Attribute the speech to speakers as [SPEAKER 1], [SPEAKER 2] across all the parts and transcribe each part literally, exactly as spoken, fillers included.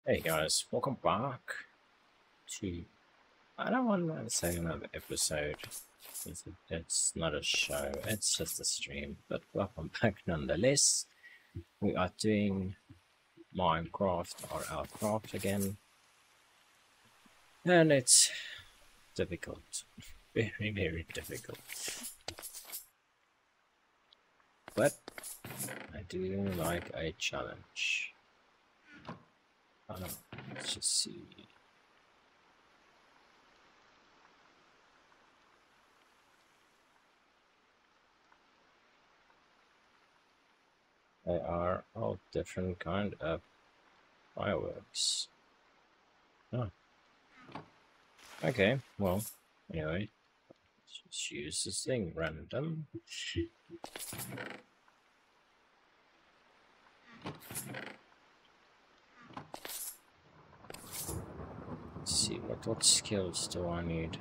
[SPEAKER 1] Hey guys, welcome back to, I don't want to say another episode, it's, it's not a show, it's just a stream, but welcome back nonetheless. We are doing Minecraft or Outcraft again, and it's difficult, very very difficult, but I do like a challenge. Uh, let's just see. They are all different kind of fireworks. Oh, okay, well, anyway, let's just use this thing random. Let's see, what, what skills do I need?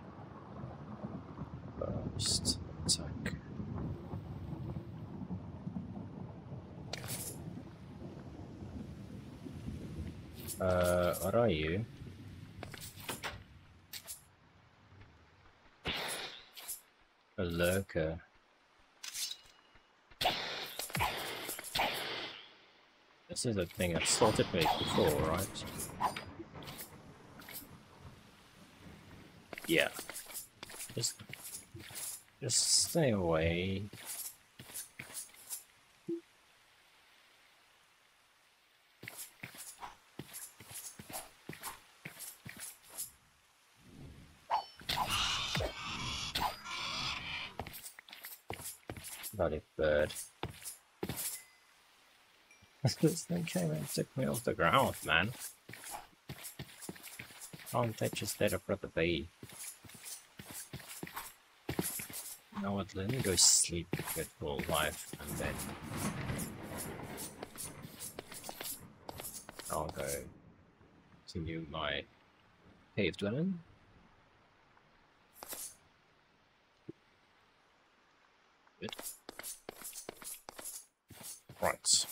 [SPEAKER 1] First, attack. Uh, what are you? A lurker. This is a thing that slaughtered me before, right? Yeah. Just, just stay away. Bloody bird. This thing came and took me off the ground, man. Can't they just let it for the bee? You know what, let me go sleep, get full life, and then I'll go continue my cave dwelling. Good. Right.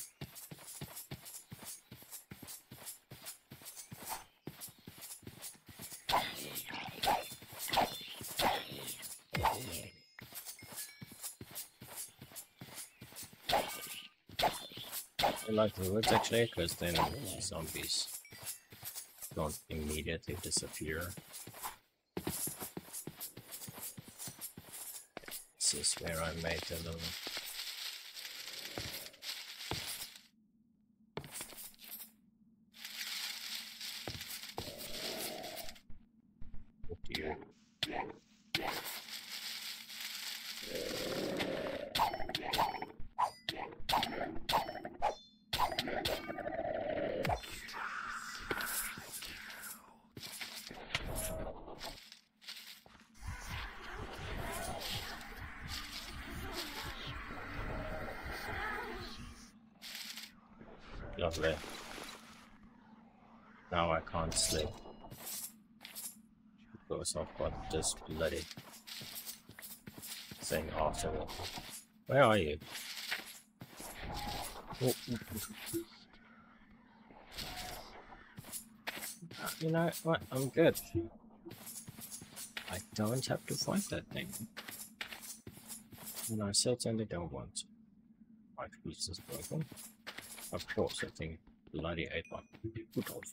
[SPEAKER 1] I like the woods actually, because then zombies don't immediately disappear. This is where I made the little deer. Lovely. Now I can't sleep because I've got this bloody thing after it. Where are you? Oh, you know what? I'm good. I don't have to fight that thing. And I certainly don't want to. My piece is broken. Of course, I think bloody ate my foot off.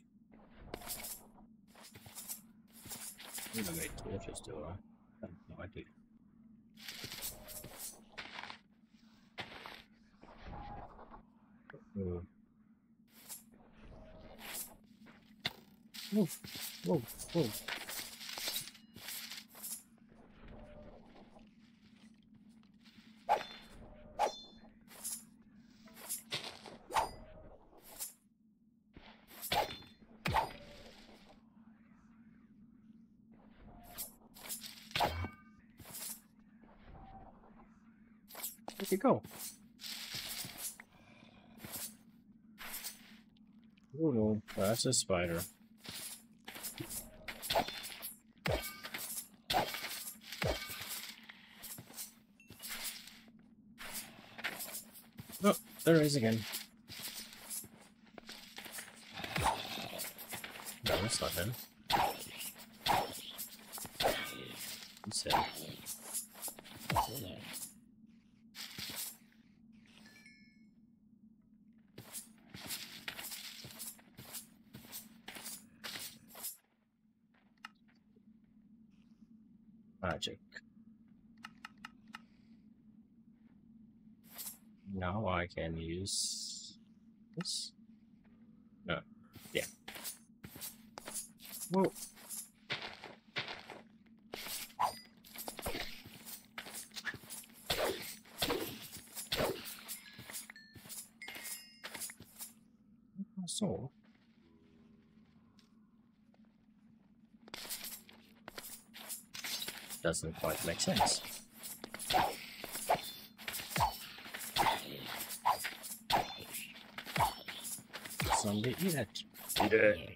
[SPEAKER 1] I don't make torches, do I? I have no idea. Uh, Whoa, whoa, whoa. Where'd you go? Oh no, that's a spider. Oh, there is again. that's not him. What's him? Magic. Now I can use this. No. Yeah. Whoa. So. Doesn't quite make sense. Zombie, eat it. Eat it.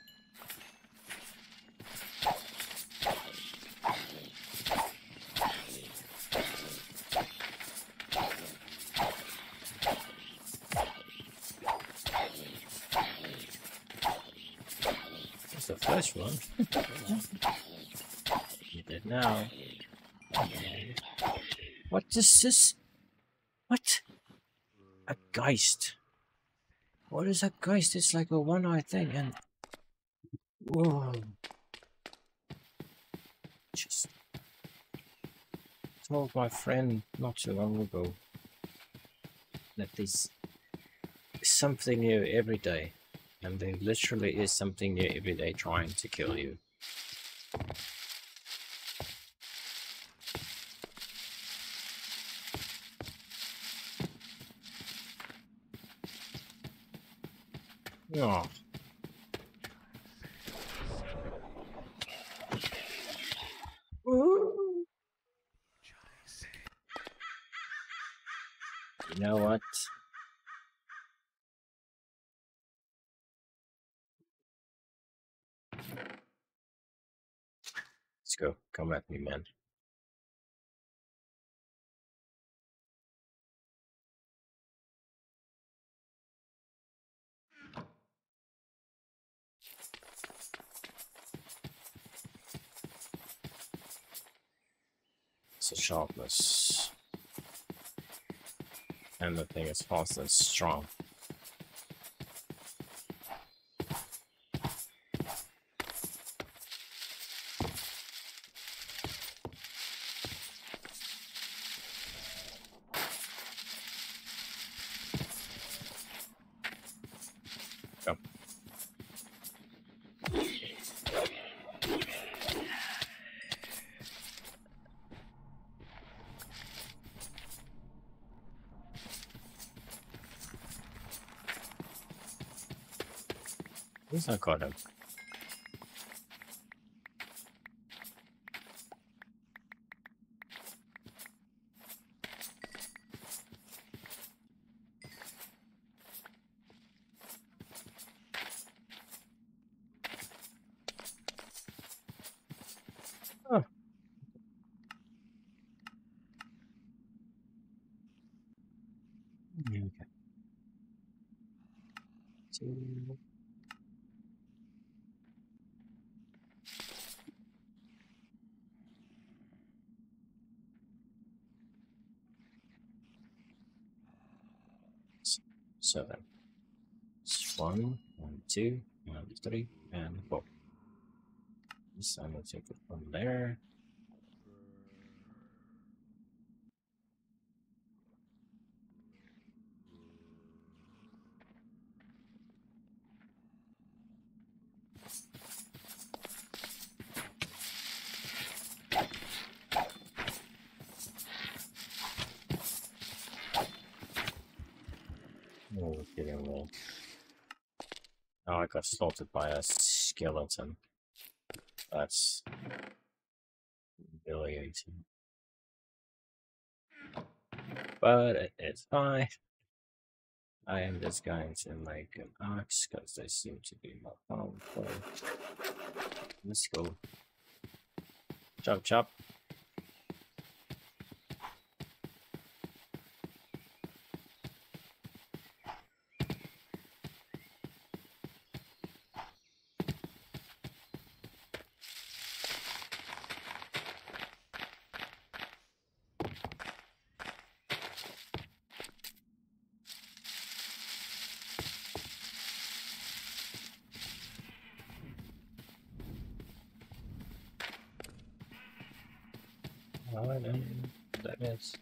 [SPEAKER 1] That's the first one. Eat it now. What is this? What? A Geist. What is a Geist? It's like a one-eye thing and... Whoa. Just told my friend not too long ago that there's something new every day. And there literally is something new every day trying to kill you. Oh. Ooh. You know what? Let's go. Come at me, man. It's a sharpness. And the thing is fast and strong. Go. Who's not got him? Oh. Okay. Two. Seven. It's one, one, two, one, three, and four. This I'm gonna take it from there. Oh, kidding me. Oh, I got assaulted by a skeleton. That's humiliating. But it, it's fine. I am just going to make an axe because they seem to be more powerful. Let's go. Chop chop. Oh, I know what that is.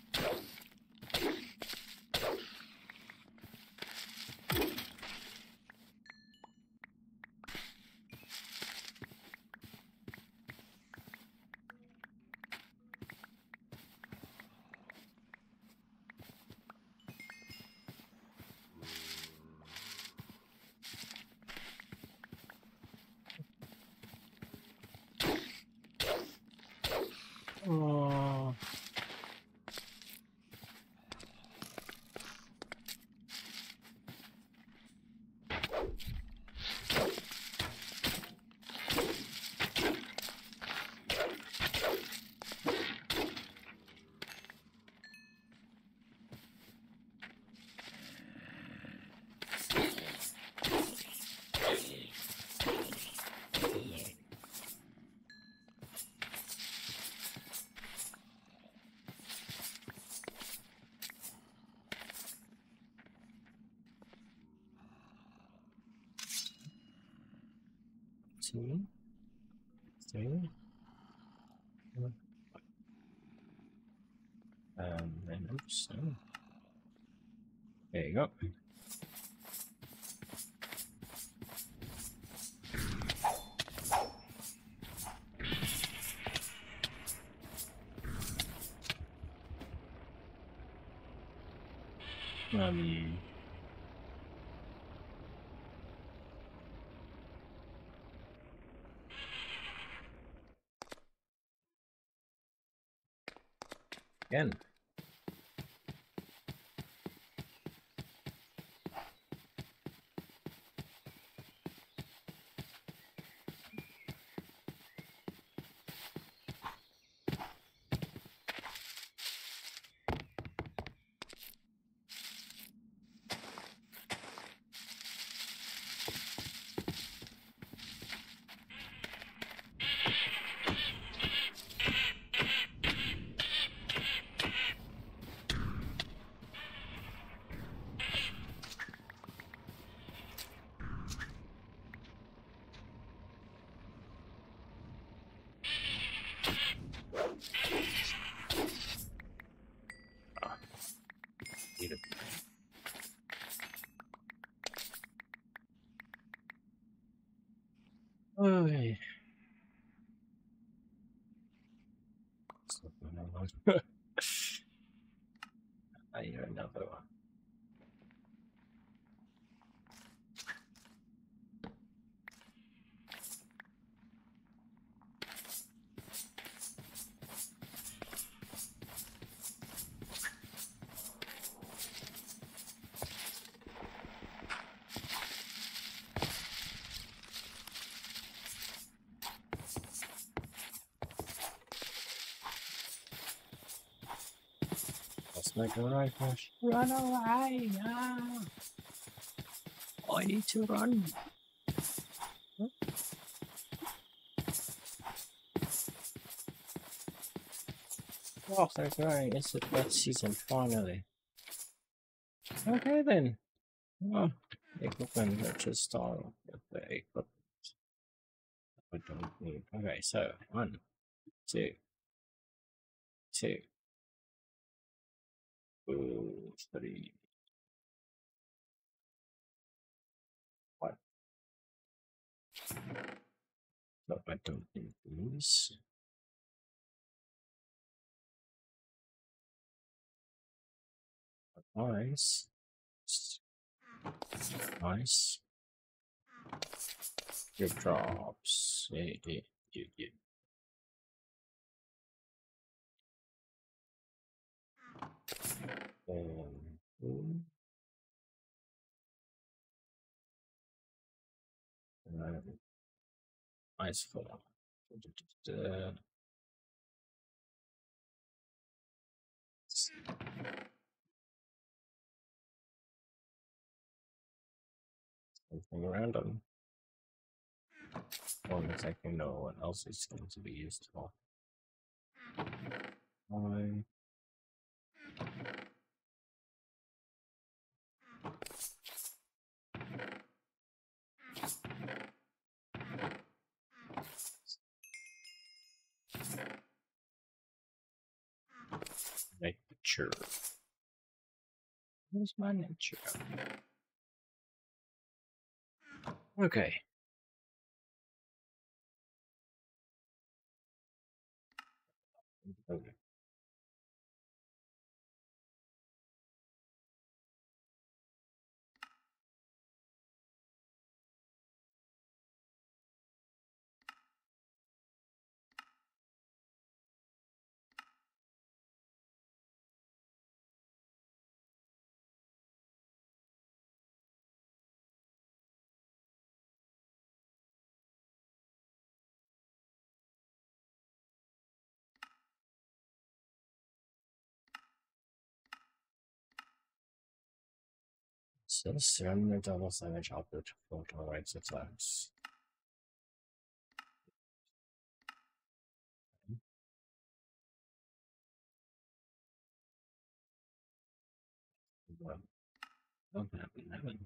[SPEAKER 1] Oh. Two, three, um, and oops, oh. There you go. Um, again. Ah, need it. Okay. I hear another one. Let's make a right push. Run away! Ah! I need to run. Oh, they're going. It's the best season finally. Okay then. Oh, equipment purchase style. The equipment I don't need. Okay, so one, two, two, two, three, one. No, I don't need these. Nice. Nice. Your drops. Yeah, yeah, yeah, yeah. Um, uh, nice for uh, something random. Or exactly know what else it's going to be used for. I nature? Where's my nature? Okay. Okay. So seven double damage output for tolerance attacks. Well, don't have eleven.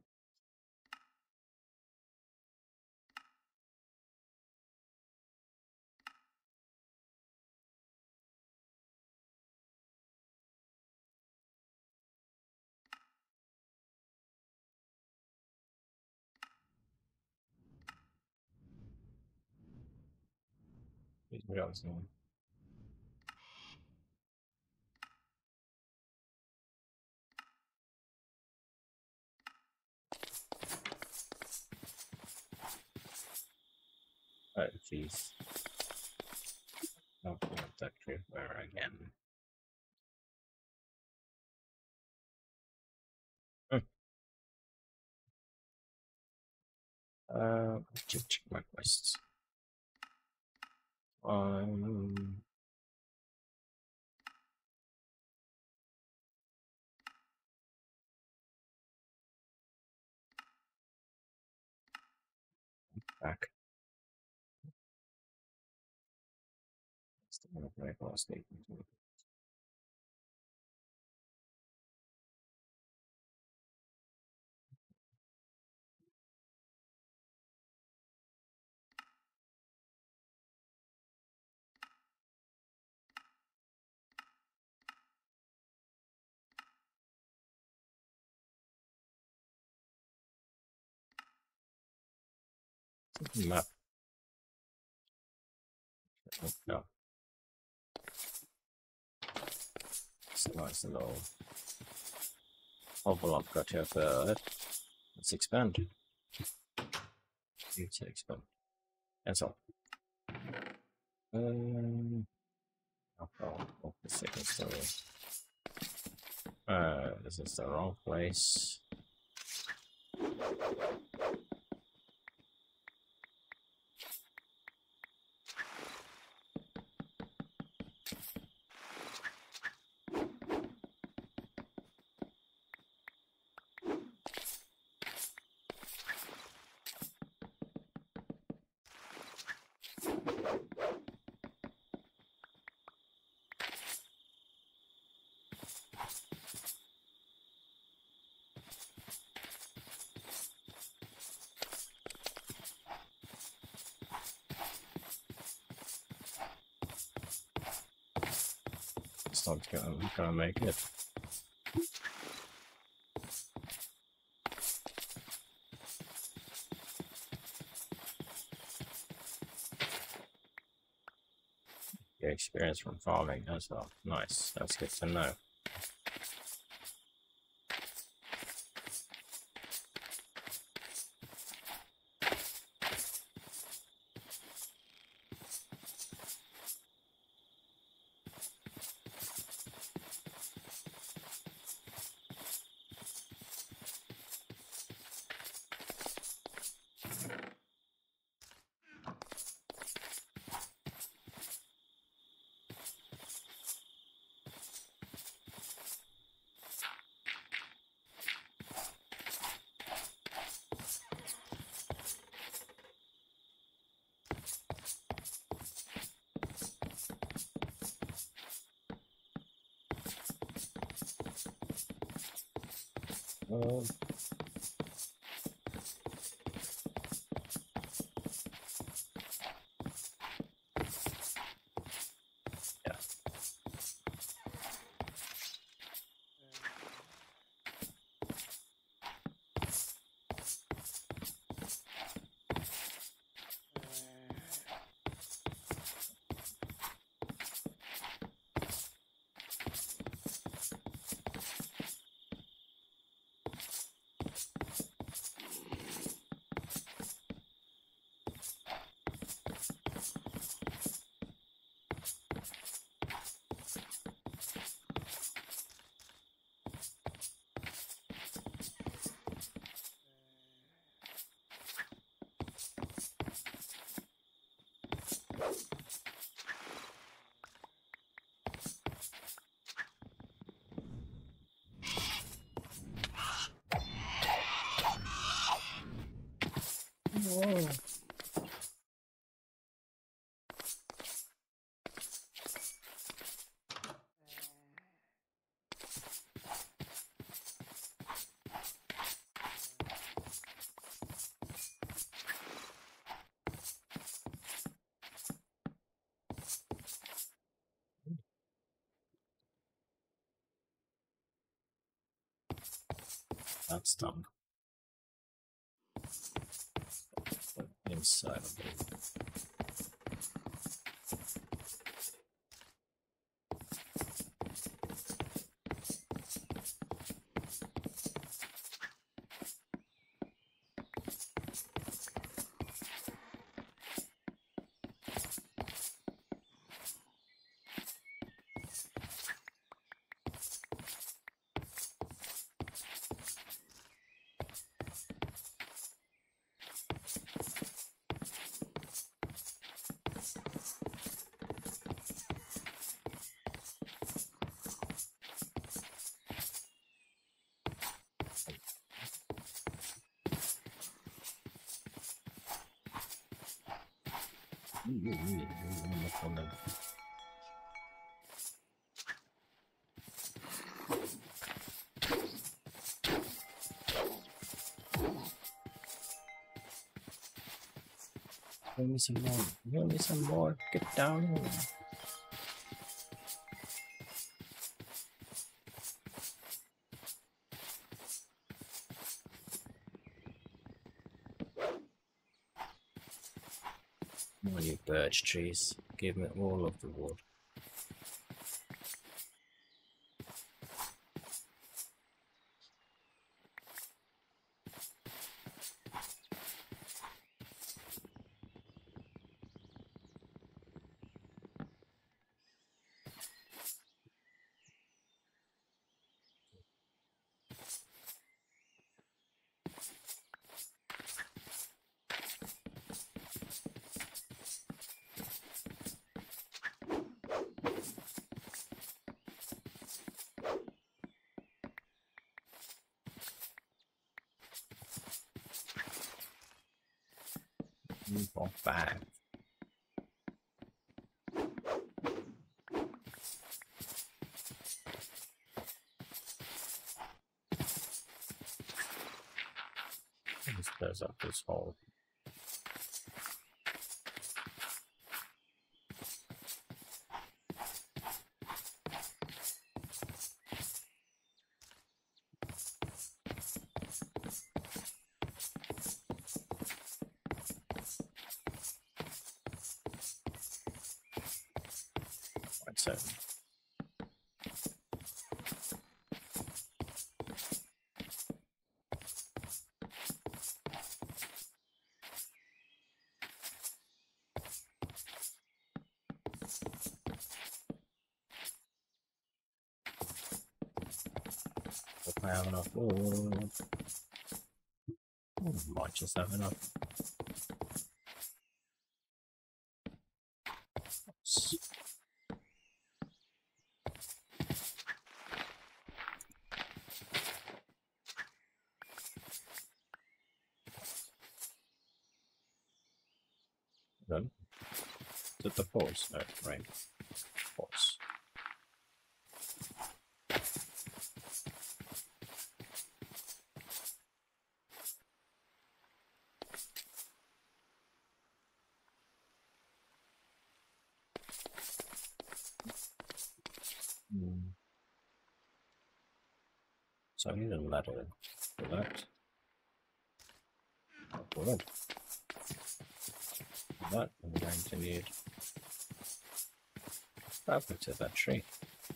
[SPEAKER 1] What else? No. Oh, jeez. Oh, that creeper again. Uh, check, check my quests. Um, back. That's the one of my last statement. Map. No. It's a nice little oval I've got here for it. Let's expand. You to expand. That's all. Um, oh, oh, the second story. Uh, this is the wrong place. It's not gonna, gonna make it. Get experience from farming as well. Nice, that's good to know. Um, yeah. Whoa. That's done. Inside of it. Ooh, ooh, ooh, ooh, look on them. Give me some more. Give me some more. Get down here. More you birch trees. Give me all of the wood. Move on back. Let's close up this hole. Right, so if I have enough wood, oh, might just have enough. Done. Is it the pause? No, right. Pause. Hmm. So I need a ladder for that. For that. For that, I'm going to need fabric to that tree.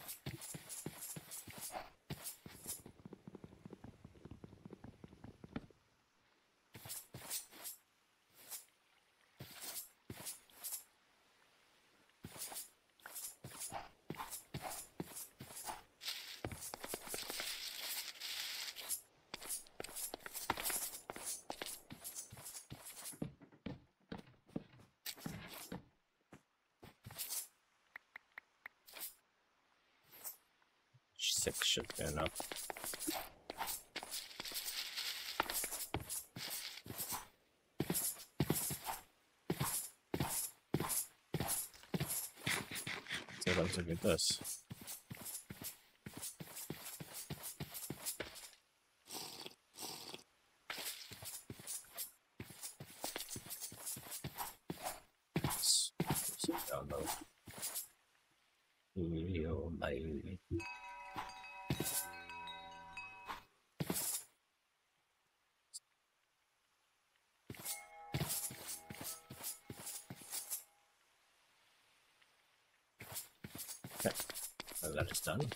[SPEAKER 1] Six should be enough. thought I was looking at this. Download. Yo, baby. Okay, so that is done.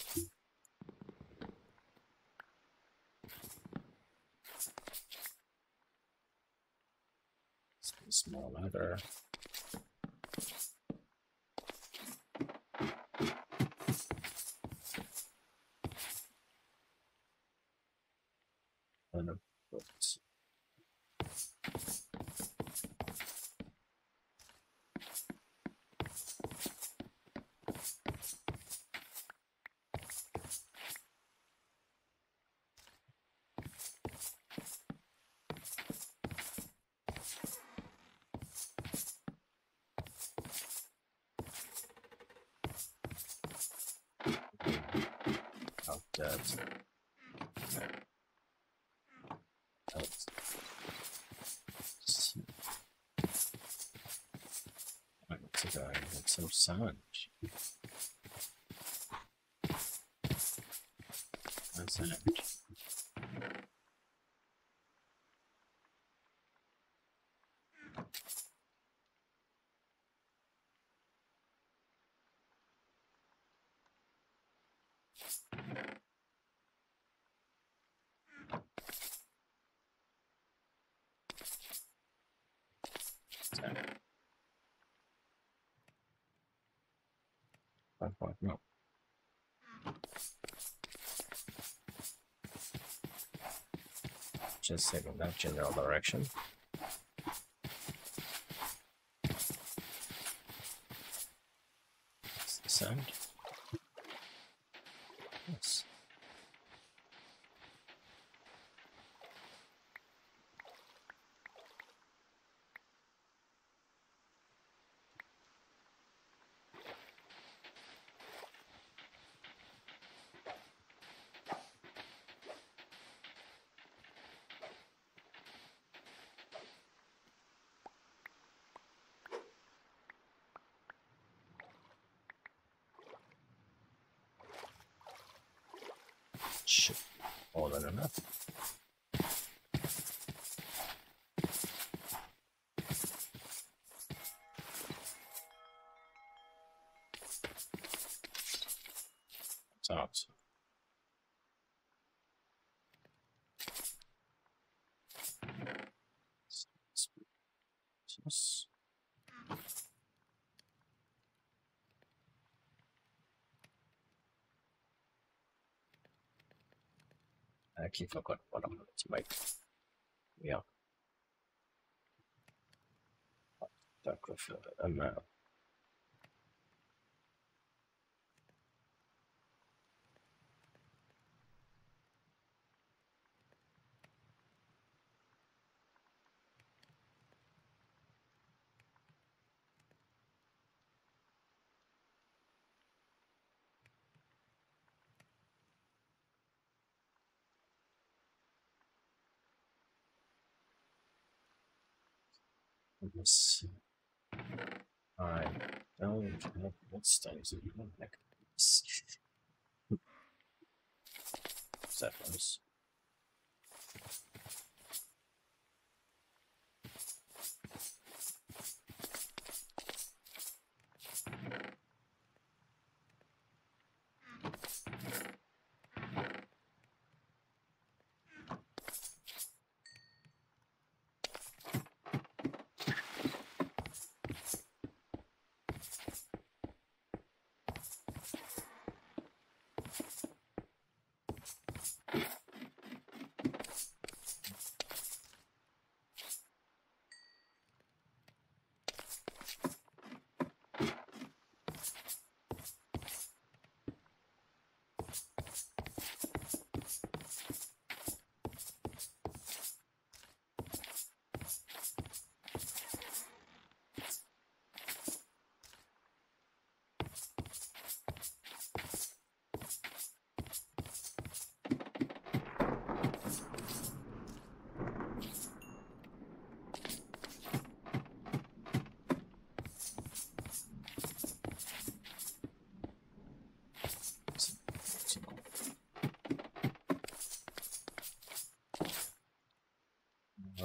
[SPEAKER 1] Some small ladder. And a box. Out that. Out. I want to go and get some sand. That's it. Five point no. Just saving that general direction. That's the sound. Yes. Should be more than enough. It's out. Yes. I actually forgot what I wanted to make. Yeah. That could fit a map. Let's see. I don't have what stones are you like this? That was.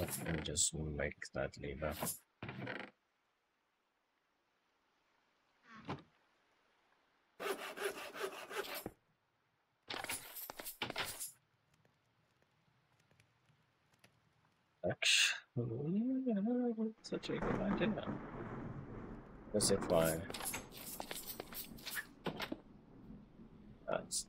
[SPEAKER 1] Let me just make that lever. Actually, that's such a good idea. As if I... That's...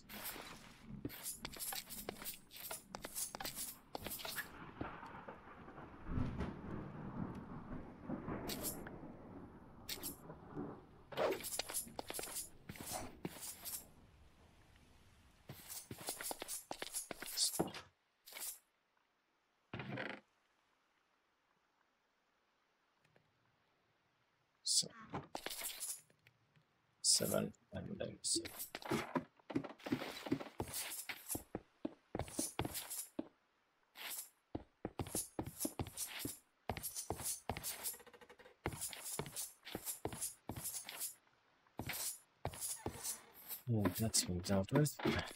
[SPEAKER 1] So, seven and then seven. Yeah, that's been dealt with.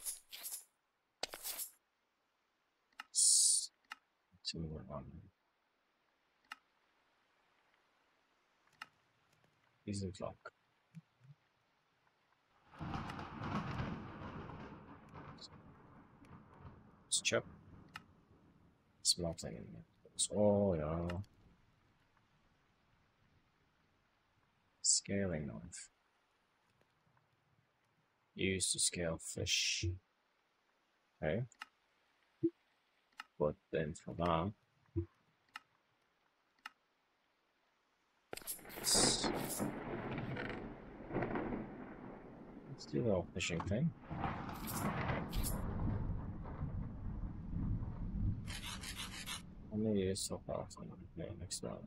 [SPEAKER 1] S two one. Easy clock. Let's chop. Smelting in there. Oh yeah. Scaling knife. Used to scale fish. Okay. But then for that, let's, let's do the whole fishing thing. How many years so far? Okay, next one.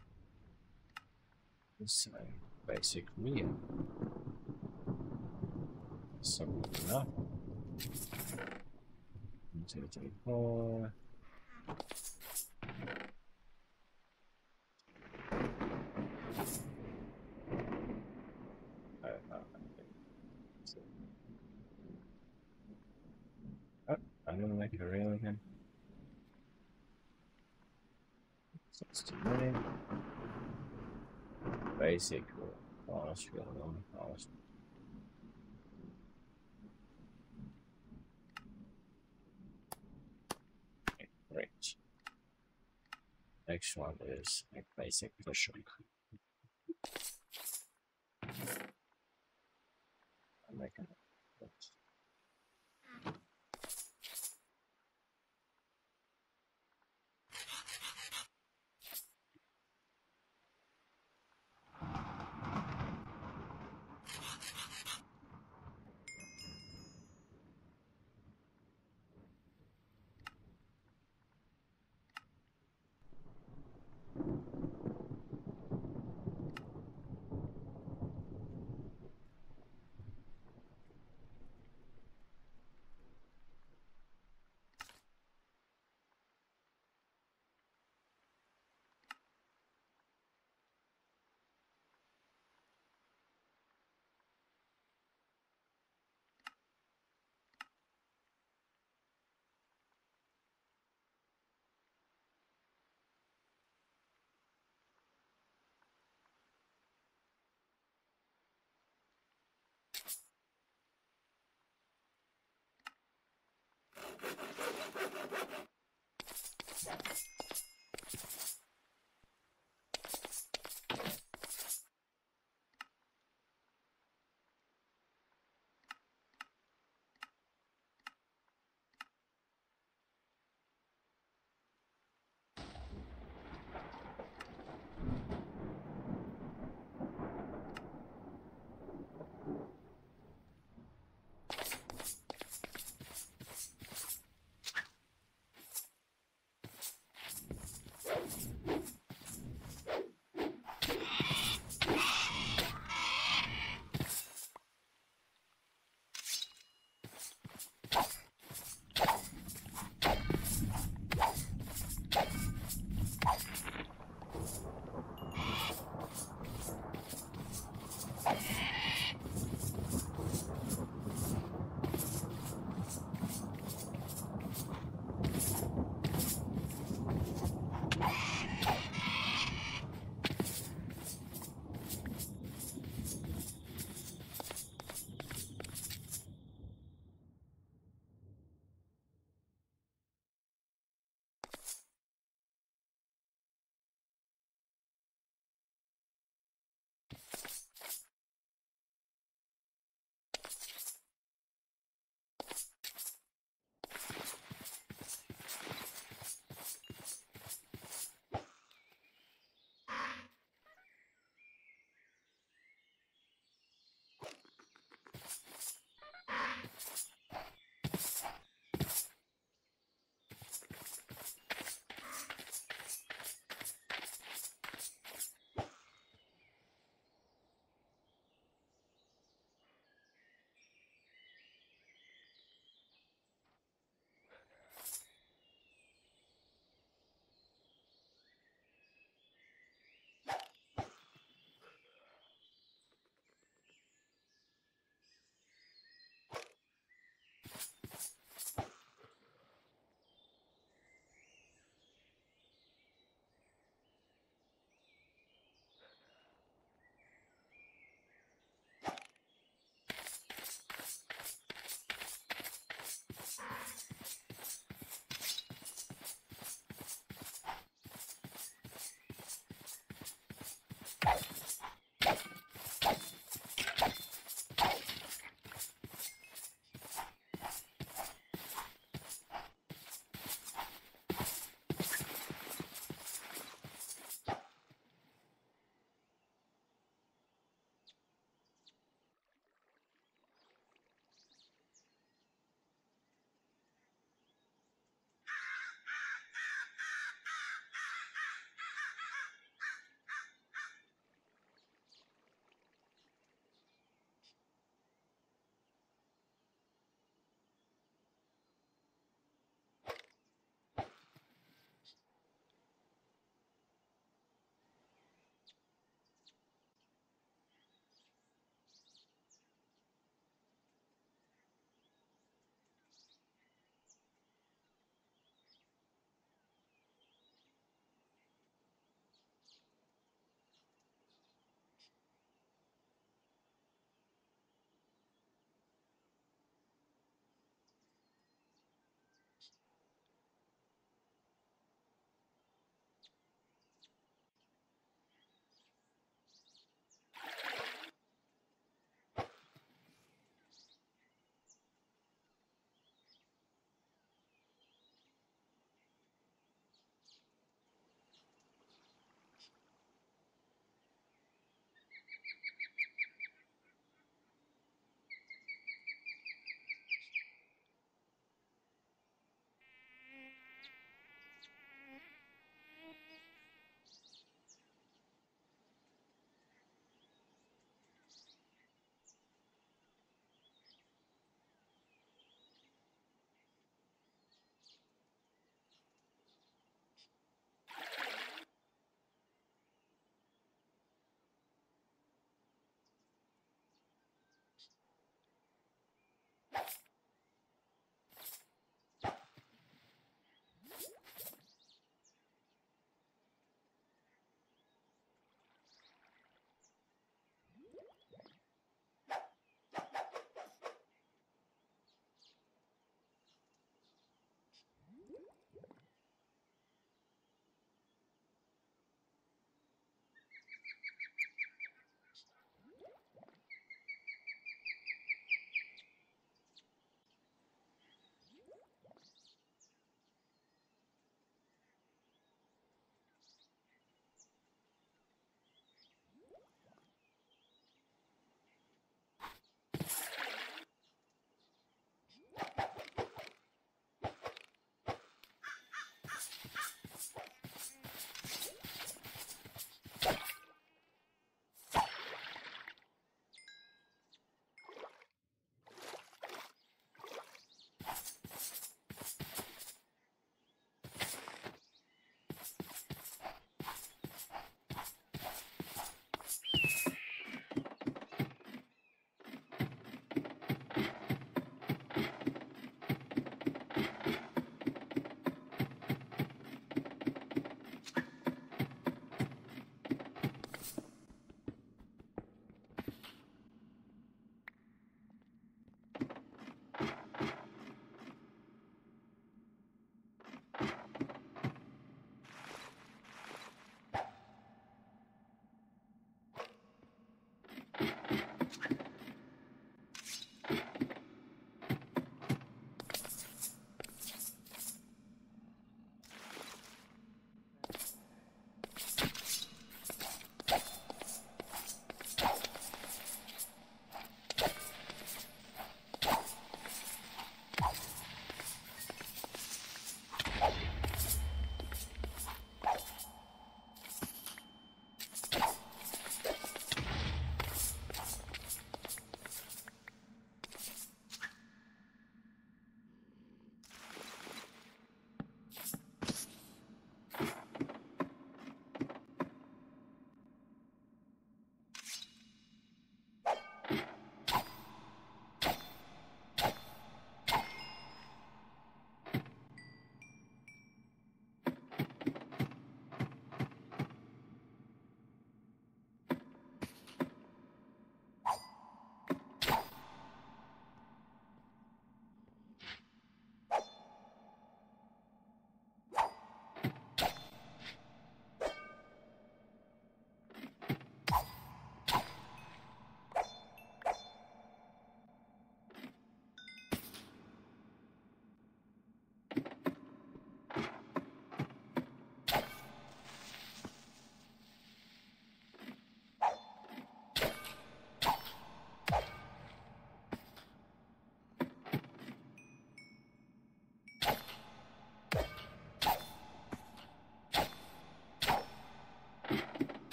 [SPEAKER 1] This uh, basic meal. Something enough. One, two, three, four. Oh, I'm gonna make a reel again. So it's too many. Basic or polished reel, polished. Okay, great. Next one is like basic push hook. I'm making it.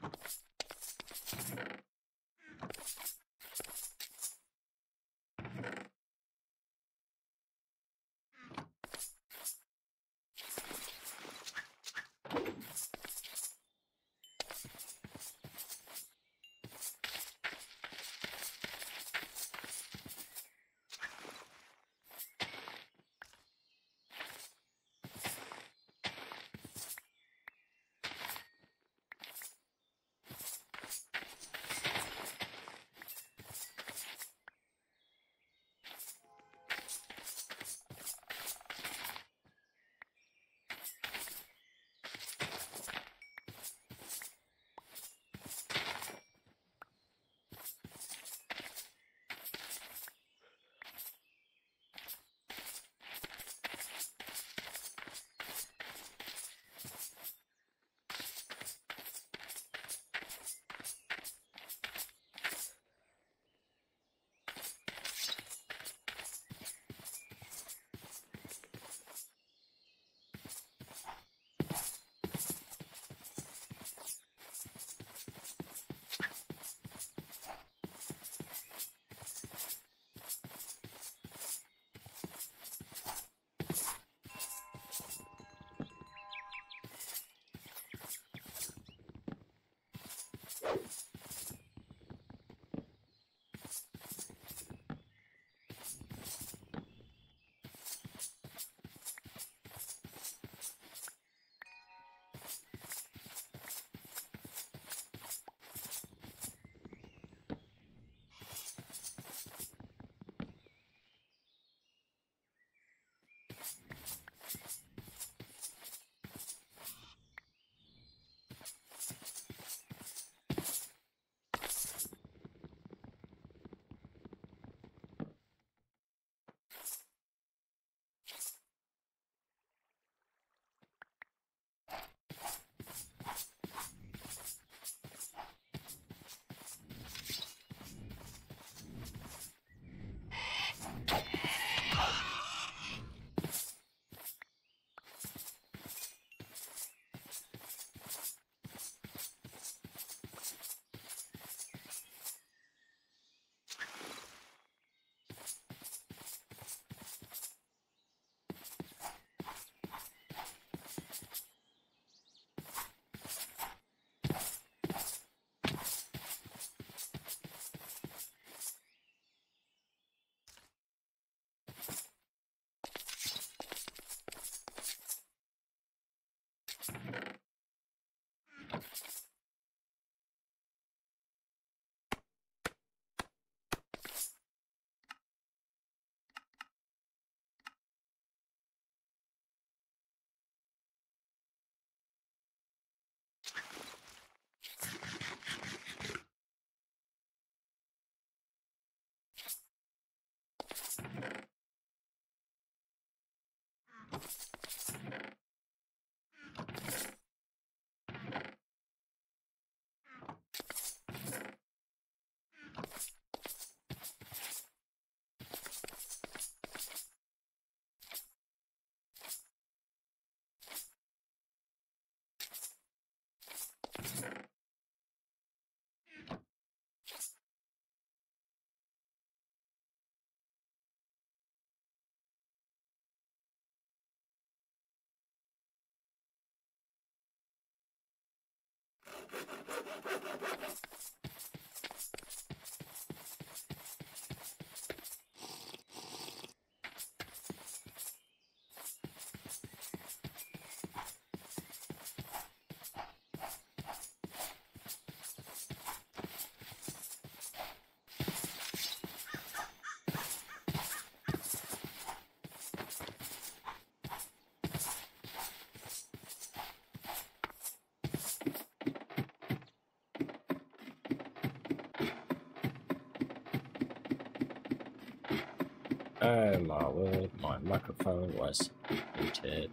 [SPEAKER 1] Oh my word, my microphone was muted.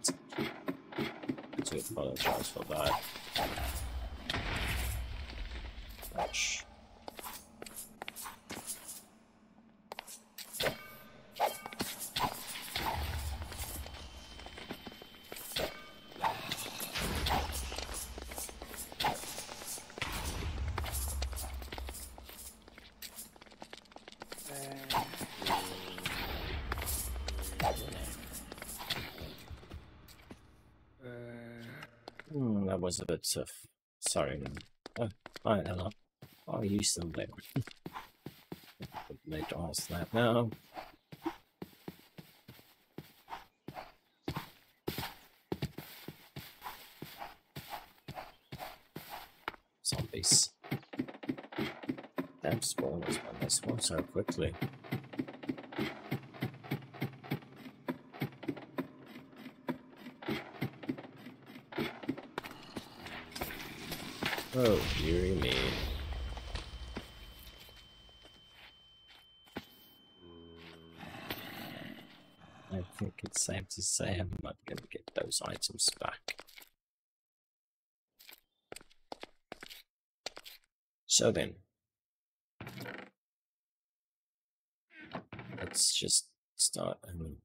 [SPEAKER 1] I do apologise for that. Ouch. that was a bit of... Sorry. Oh, alright, hello. Oh, you still there? Late to ask that now. Zombies. Damn spawners, man. They spawn so quickly. Oh, dearie me. I think it's safe to say I'm not going to get those items back. So then, let's just start. I mean,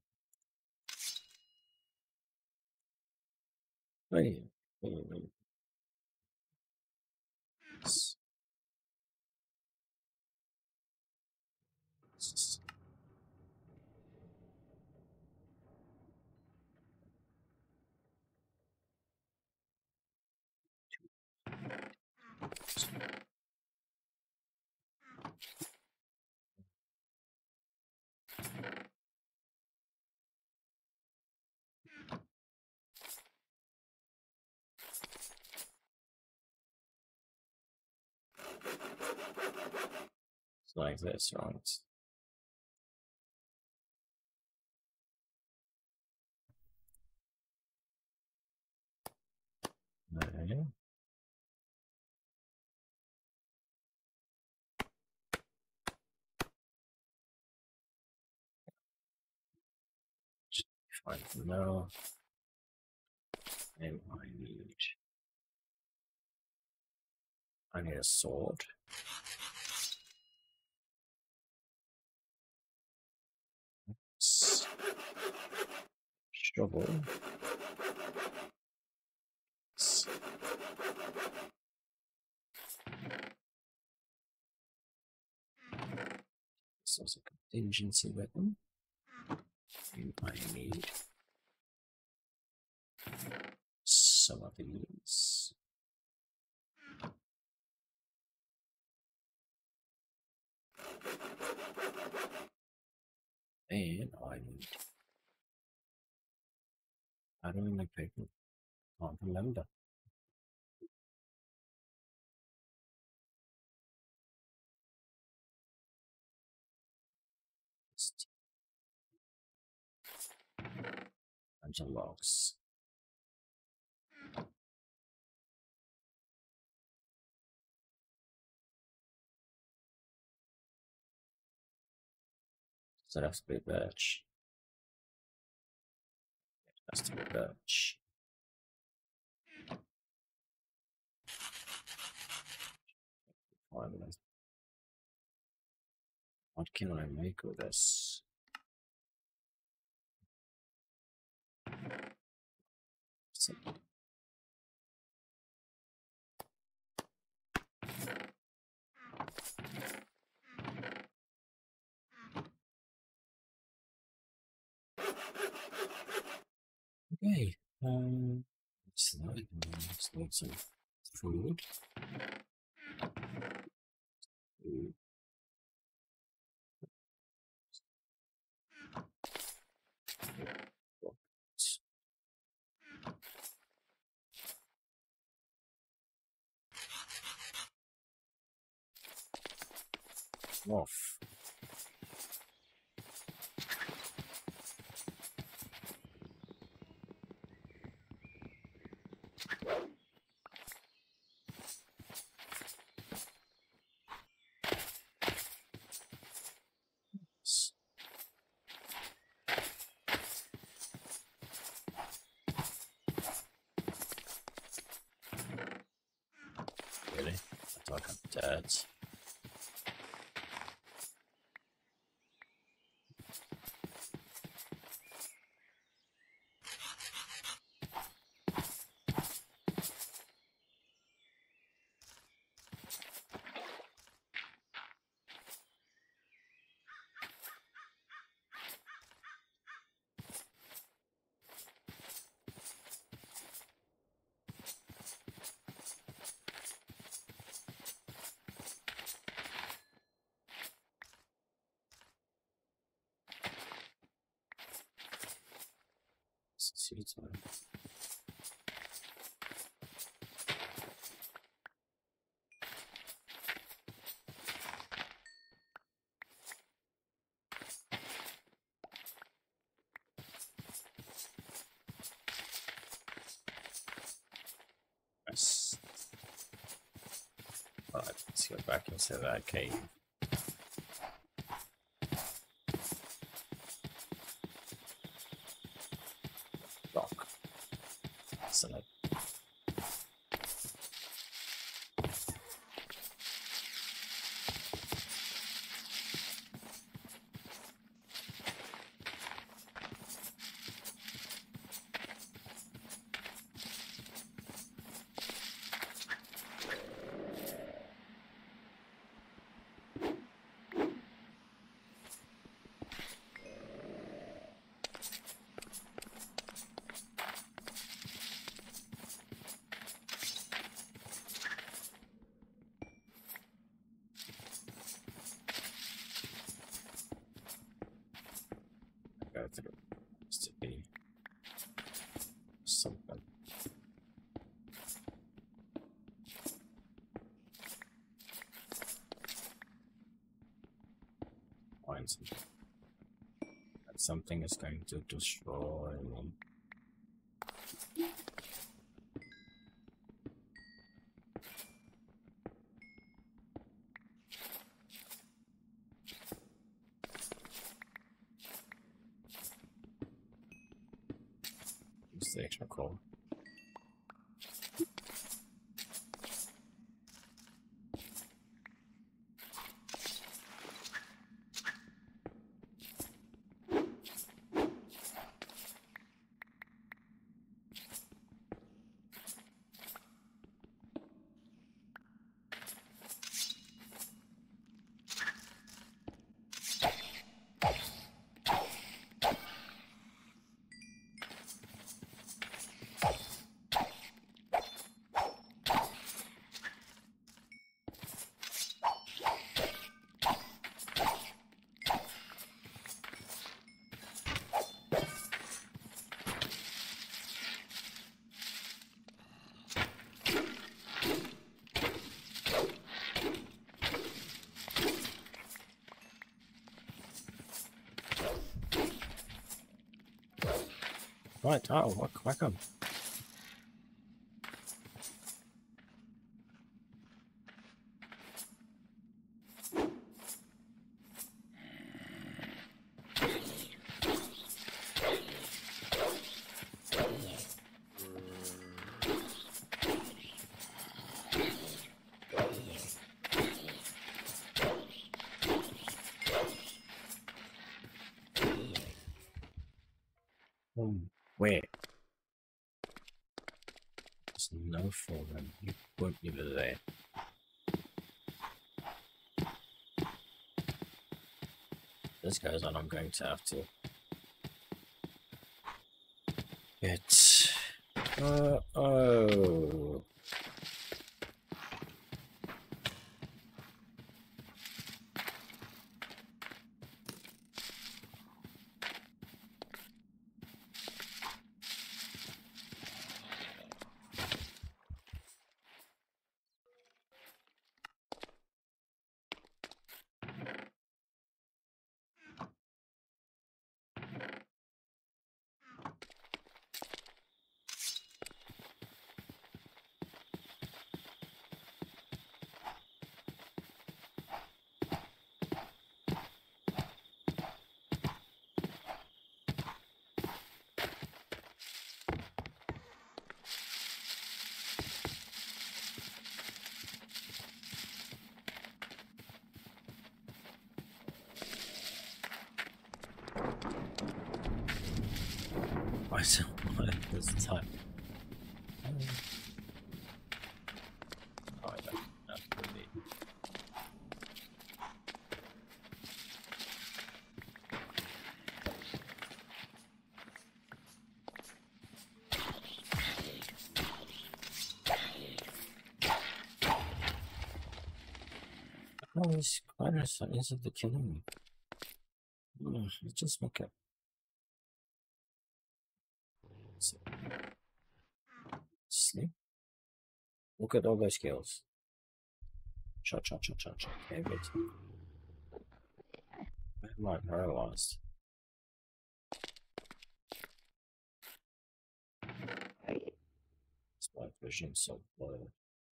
[SPEAKER 1] wait, wait, wait. Let's, let's It's like this, right? Okay. Just find the middle. And I need I need a sword. S shovel. S this is a contingency weapon. And I need some of these. And I need I don't make paper. Can't remember. Just bunch of logs. So that's to be birch. It has to be birch. What can I make with this? So okay, um, let's not, let's need some food. Food. Off. Really? I thought I'm dead. two times. Yes. Right, let's go back into that cave. Rock. Excellent. Go through. Used to be something. Find something. And something is going to destroy me. Use the extra coal. Right, oh, welcome, welcome. Um, wait. There's no foreman. You won't be there. This goes on, I'm going to have to get uh oh. I don't know what this time. Oh, I don't know. Really. Oh, these spiders are easily killing me. Mm, let's just make it honestly. Look at all those kills. Shot, shot, shot, shot, shot. Every time. I'm not paralyzed. It's my vision so blurred.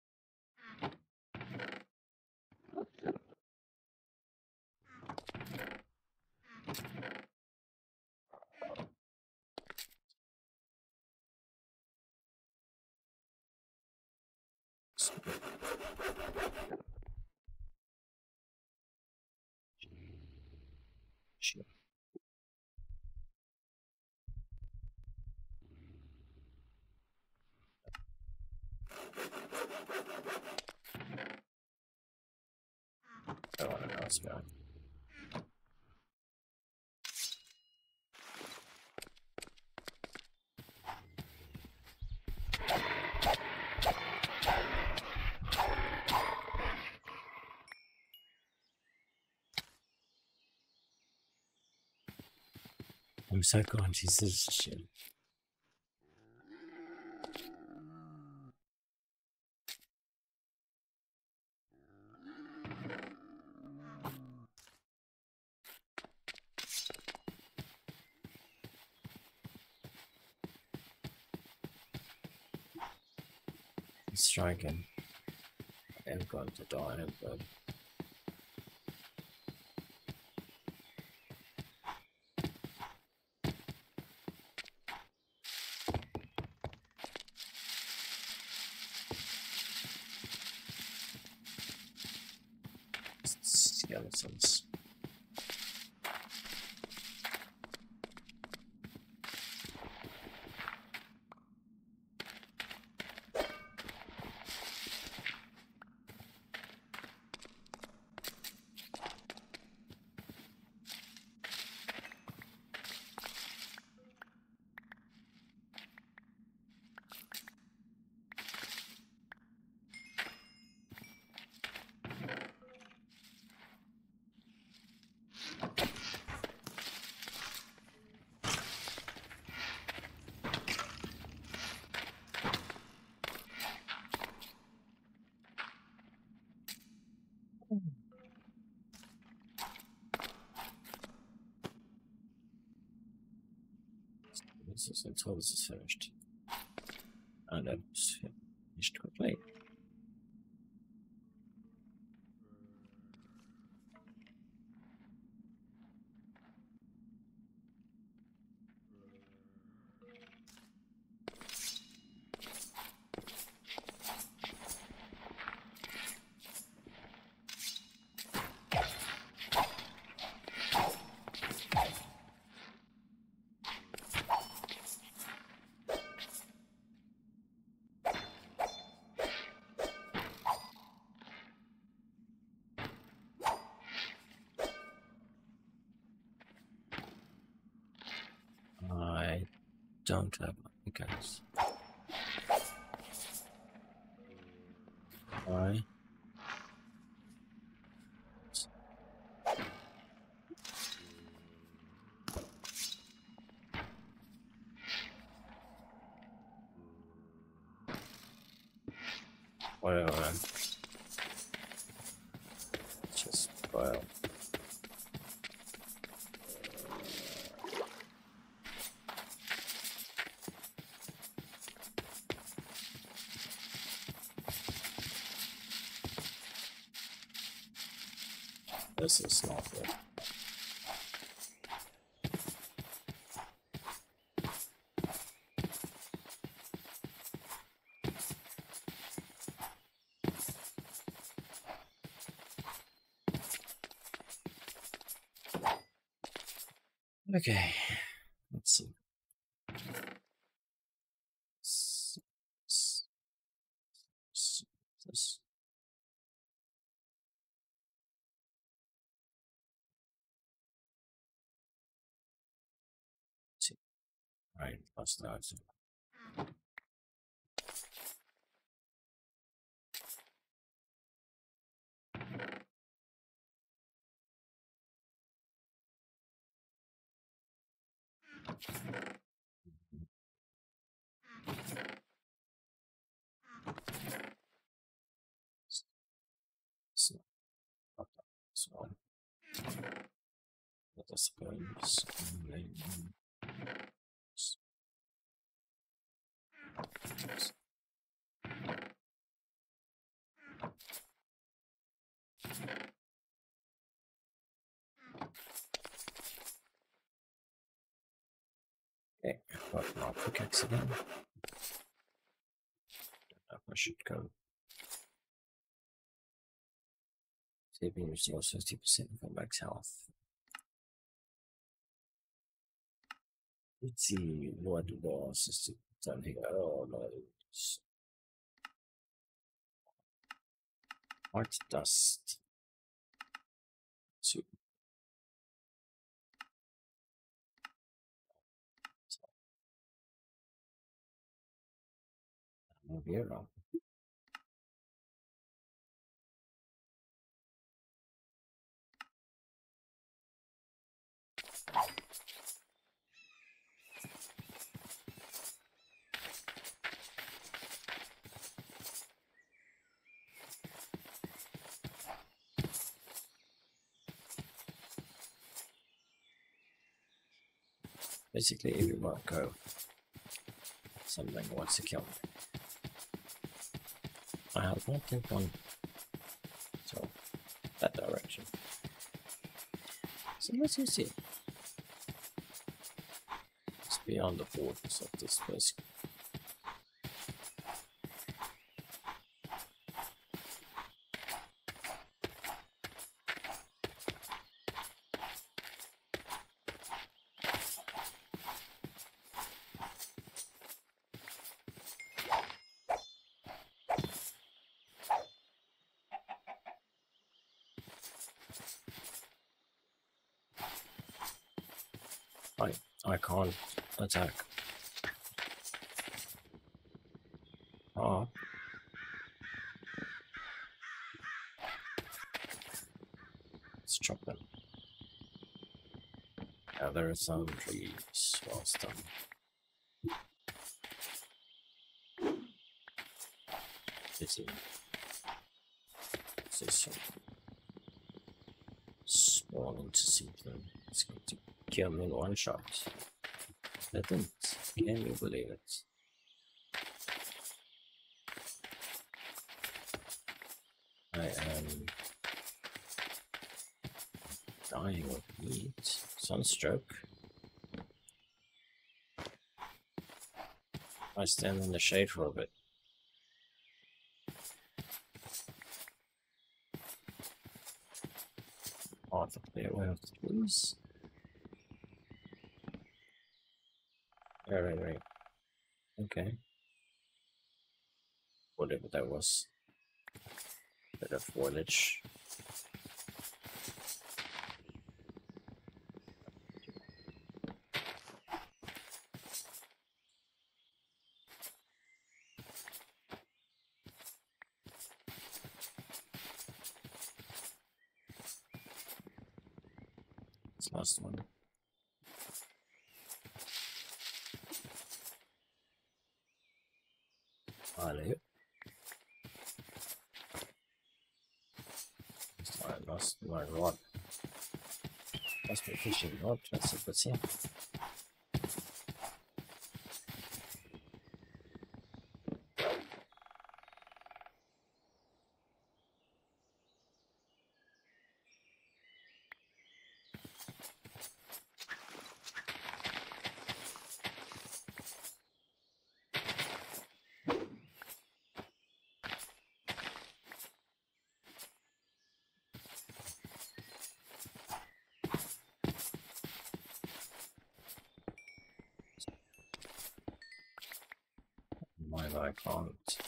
[SPEAKER 1] Shit. I want to know what's going. I'm so conscious of this shit. He's striking. I am going to die, but skeletons. This is until this is finished. And it's finished quickly. I don't have my guns. Why? Whatever, man. Just well. This is not good. Okay, let's see. S s s this. See. Right, plus that. But I suppose. Okay, got my pickaxe again. Don't know if I should go. Saving yourself fifty percent of max health. Let's see what was is done here. Oh no. White dust. Two. Move here around. Basically, if you want to go, something wants to kill me. I have not think one. So, that direction. So let's just see. It's beyond the borders of this place. I I can't attack. Oh. Let's chop them. Yeah, there are some trees whilst I'm busy. This is spawning to see them. It's going to kill me in one shot. I didn't. Can you believe it? I am dying of heat. Sunstroke. I stand in the shade for a bit. Oh, the clear way of the trees. Right, right, right. Okay. Whatever that was. Bit of foliage. This last one. Hello. I lost my rod. Lost my fishing rod. Let's see what's here. Why I can't.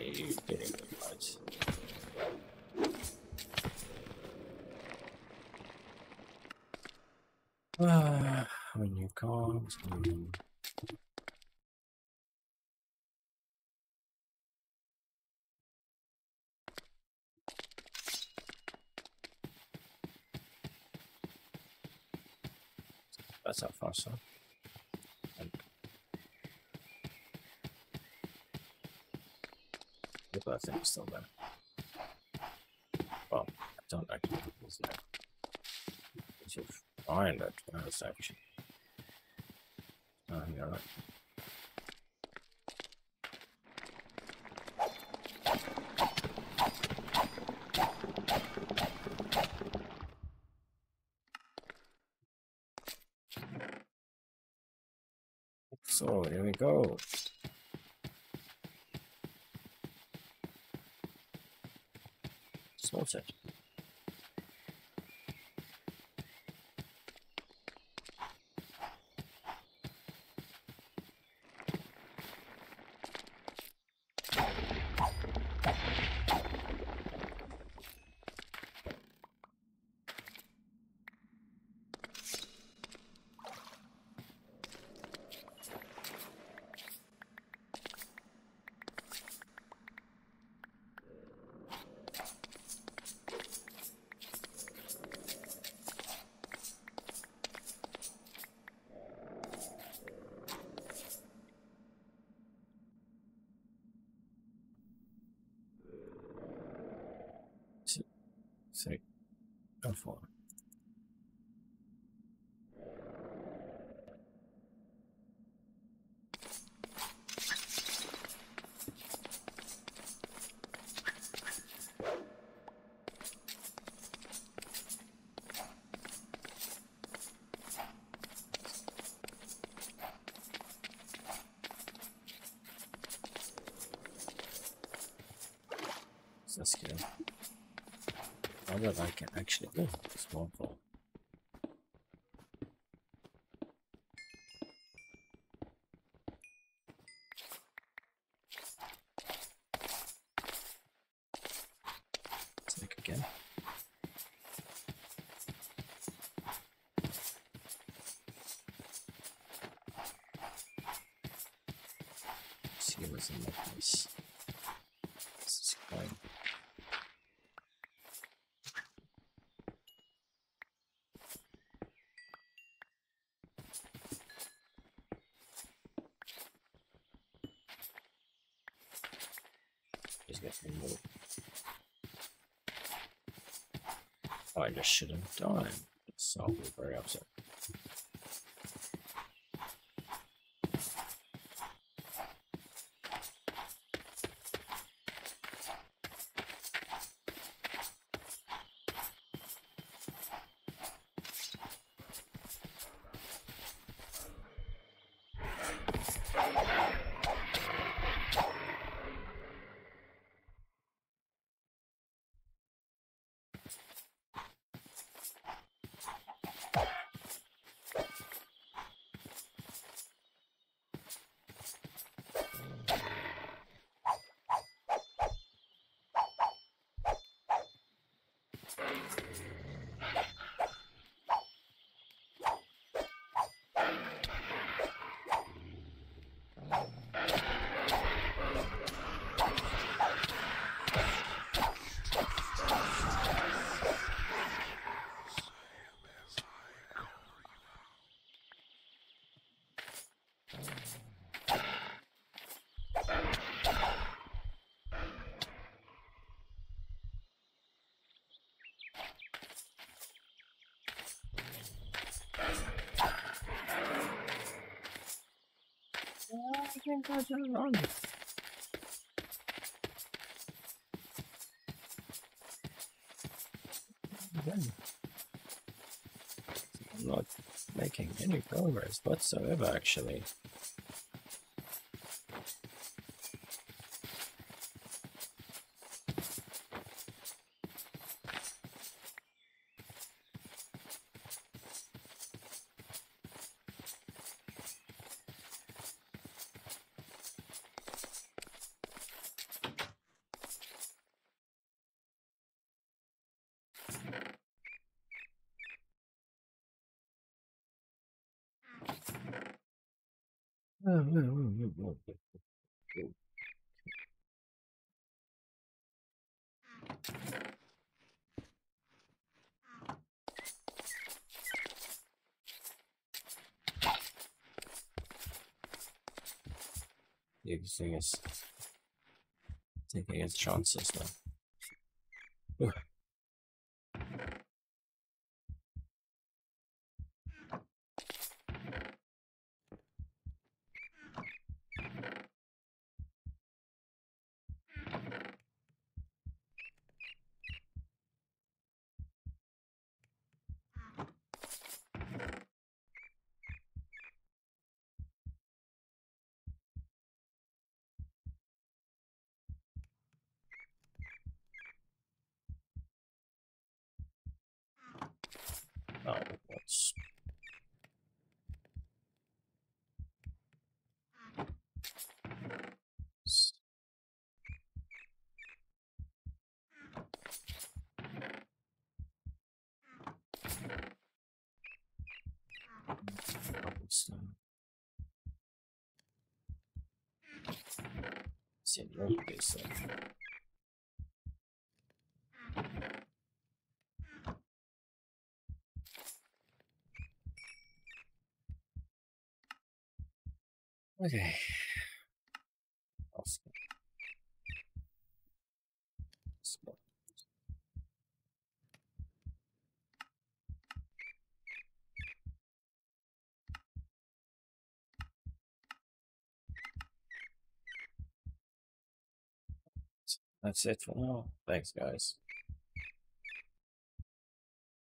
[SPEAKER 1] you kidding me, guys? Ah, when you can't. Um, that's how far, so. And the bird thing is still there. Well, I don't actually think it's there. You should find it. Where is it actually? Oh, you're right. So, here we go. Sorted. Three, and four. That's good. Now that I can actually oh, small ball. Take again. Let's see what's in that place. This is fine. Just get some more. Oh, I just shouldn't have done. So I'll be very upset. I think I did it wrong. Again. I'm not making any progress whatsoever, actually. Using his taking his chances now. Oh, what's see what they say. Okay. Let's go. That's it for now. Thanks, guys.